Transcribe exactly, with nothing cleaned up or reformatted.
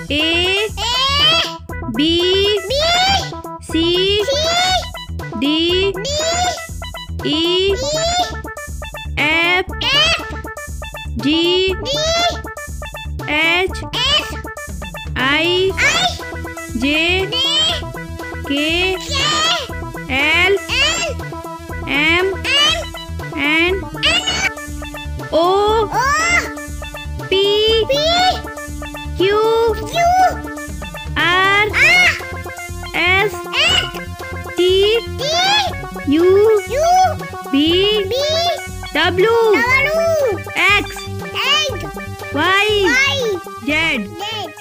A B C D E F G H I J K L M N O P Q R S T U V W X Y Z